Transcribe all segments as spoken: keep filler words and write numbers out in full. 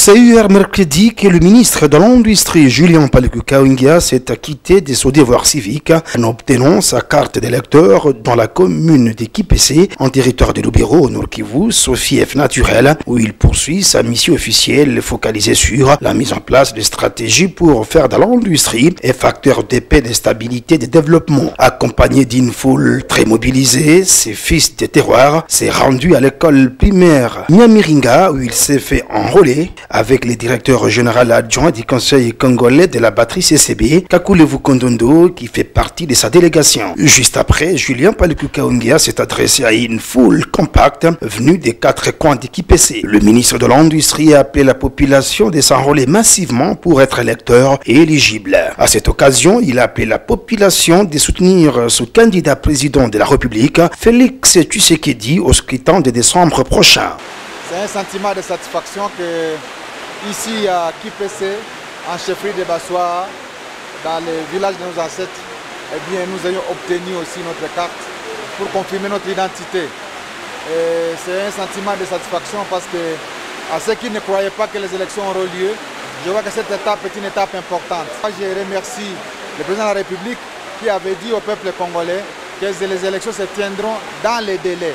C'est hier mercredi que le ministre de l'Industrie, Julien Paluku Kahongya, s'est acquitté de son devoir civique en obtenant sa carte d'électeur dans la commune de Kipese, en territoire de Lubero, au Nord Kivu, son fief naturel, où il poursuit sa mission officielle focalisée sur la mise en place de stratégies pour faire de l'industrie un facteur de paix, de stabilité, de développement. Accompagné d'une foule très mobilisée, ce fils de terroir s'est rendu à l'école primaire Nyamiringa, où il s'est fait enrôler avec le directeur général adjoint du Conseil congolais de la batterie C C B, Kakulevu Kondondo, qui fait partie de sa délégation. Juste après, Julien Paluku Kahongya s'est adressé à une foule compacte venue des quatre coins de Kipese. Le ministre de l'Industrie a appelé la population de s'enrôler massivement pour être électeur et éligible. À cette occasion, il a appelé la population de soutenir son candidat président de la République, Félix Tshisekedi, au scrutin de décembre prochain. C'est un sentiment de satisfaction que ici à Kipese, en chefferie de Bassoa, dans le village de nos ancêtres, eh bien, nous ayons obtenu aussi notre carte pour confirmer notre identité. C'est un sentiment de satisfaction parce que à ceux qui ne croyaient pas que les élections auront lieu, je vois que cette étape est une étape importante. Je remercie le président de la République qui avait dit au peuple congolais que les élections se tiendront dans les délais.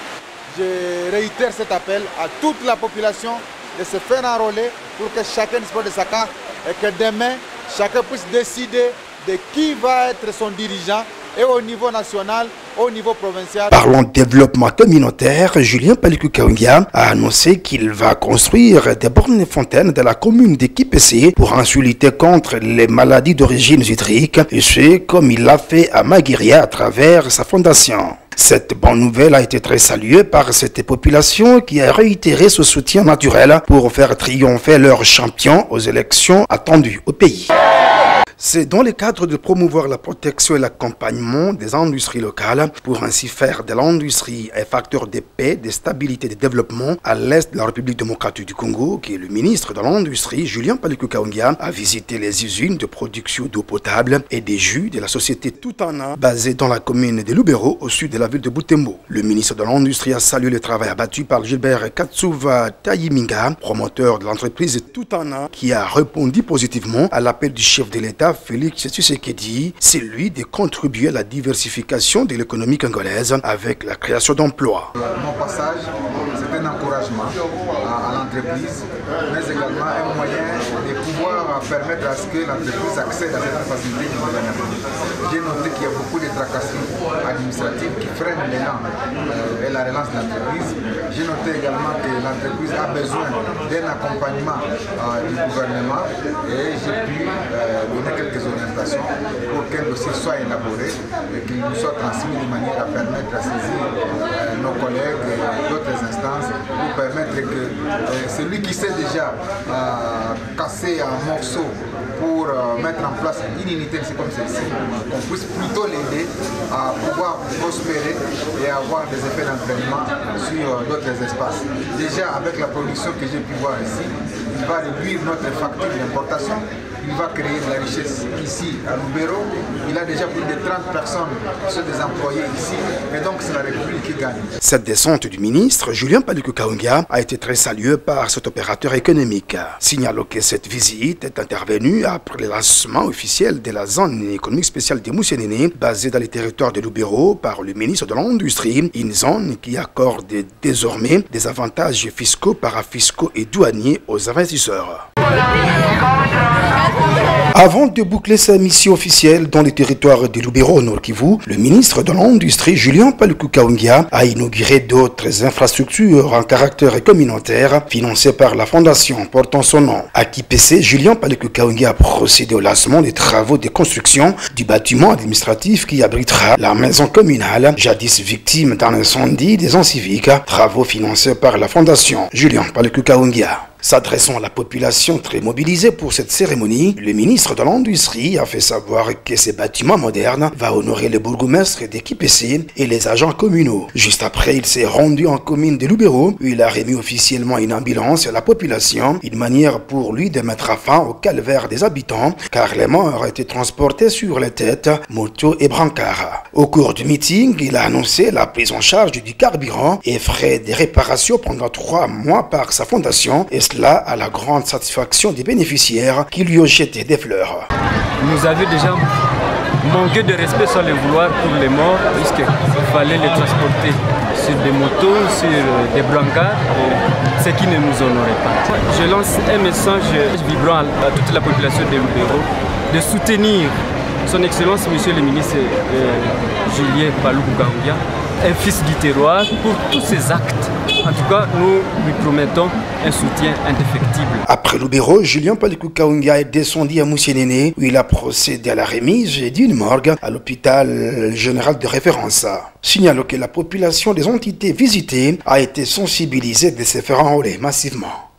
Je réitère cet appel à toute la population de se faire enrôler pour que chacun dispose de sa carte et que demain, chacun puisse décider de qui va être son dirigeant et au niveau national, au niveau provincial. Parlant de développement communautaire, Julien Paluku Kahongya a annoncé qu'il va construire des bornes fontaines de la commune de Kipese pour ainsi lutter contre les maladies d'origine hydrique, et ce comme il l'a fait à Maguiria à travers sa fondation. Cette bonne nouvelle a été très saluée par cette population qui a réitéré ce soutien naturel pour faire triompher leur champion aux élections attendues au pays. C'est dans le cadre de promouvoir la protection et l'accompagnement des industries locales pour ainsi faire de l'industrie un facteur de paix, de stabilité et de développement à l'est de la République démocratique du Congo que le ministre de l'Industrie, Julien Paluku Kahongya, a visité les usines de production d'eau potable et des jus de la société Tutana basée dans la commune de Lubero au sud de la ville de Butembo. Le ministre de l'Industrie a salué le travail abattu par Gilbert Katsuva Tayiminga, promoteur de l'entreprise Tutana, qui a répondu positivement à l'appel du chef de l'État Félix Tshisekedi, c'est lui de contribuer à la diversification de l'économie congolaise avec la création d'emplois. Mon passage, c'est un encouragement à, à l'entreprise, mais également un moyen de pouvoir permettre à ce que l'entreprise accède à cette facilité qui nous donne. J'ai noté qu'il y a beaucoup de tracasseries administratives qui freinent l'élan euh, et la relance de l'entreprise. J'ai noté également que l'entreprise a besoin d'un accompagnement euh, du gouvernement et j'ai pu euh, donner quelques orientations pour qu'un dossier soit élaboré et qu'il nous soit transmis de manière à permettre à saisir euh, nos collègues et d'autres instances pour permettre que euh, celui qui sait déjà euh, casser un morceau pour euh, mettre en place une unité comme celle-ci, qu'on puisse plutôt l'aider à pouvoir prospérer et avoir des effets d'entraînement sur euh, d'autres espaces. Déjà avec la production que j'ai pu voir ici, il va réduire notre facture d'importation. Il va créer de la richesse ici à Lubero. Il a déjà plus de trente personnes qui sont des employés ici. Et donc c'est la République qui gagne. Cette descente du ministre, Julien Paluku Kahongya, a été très saluée par cet opérateur économique. Signalons que cette visite est intervenue après le lancement officiel de la zone économique spéciale de Moussénéné, basée dans les territoires de Lubero par le ministre de l'Industrie, une zone qui accorde désormais des avantages fiscaux, parafiscaux et douaniers aux investisseurs. Avant de boucler sa mission officielle dans les territoires de Lubero au Nord Kivu, le ministre de l'Industrie, Julien Paluku Kahongya, a inauguré d'autres infrastructures en caractère communautaire financées par la fondation portant son nom. À Kipese, Julien Paluku Kahongya a procédé au lancement des travaux de construction du bâtiment administratif qui abritera la maison communale, jadis victime d'un incendie des ans civiques, travaux financés par la fondation Julien Paluku Kahongya. S'adressant à la population très mobilisée pour cette cérémonie, le ministre de l'Industrie a fait savoir que ce bâtiment moderne va honorer le bourgmestre de Kipese et les agents communaux. Juste après, il s'est rendu en commune de Lubero où il a remis officiellement une ambulance à la population, une manière pour lui de mettre fin au calvaire des habitants, car les morts étaient transportés sur les têtes, motos et brancards. Au cours du meeting, il a annoncé la prise en charge du carburant et frais de réparation pendant trois mois par sa fondation, et cela à la grande satisfaction des bénéficiaires qui lui ont jeté des fleurs. Nous avions déjà manqué de respect sans le vouloir pour les morts, puisqu'il fallait les transporter sur des motos, sur des brancards, ce qui ne nous honorait pas. Je lance un message vibrant à toute la population de Lubero de soutenir son Excellence, Monsieur le ministre euh, Julien Paluku Kaongea, un fils du terroir, pour tous ses actes. En tout cas, nous lui promettons un soutien indéfectible. Après Lubero, Julien Paluku Kaongea est descendu à Moussénéné, où il a procédé à la remise d'une morgue à l'hôpital général de référence. Signalons que la population des entités visitées a été sensibilisée de se faire enrôler massivement.